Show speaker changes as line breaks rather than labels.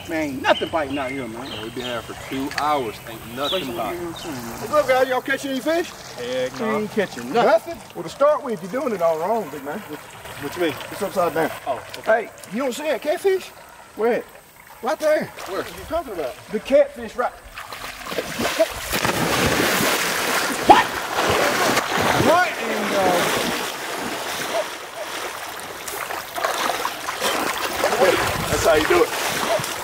Man, ain't nothing biting out here, man.
We've been here for 2 hours. Ain't nothing biting.
What's up, guys? Y'all catching any fish?
Heck
You
no.
ain't catching nothing.
Nothing? Well, to start with, you're doing it all wrong, big man.
What you mean?
It's upside down.
Oh, okay.
Hey, you don't see that catfish? Where at? Right there.
Where? What are you talking about?
The catfish right. Right, and that's how you do it.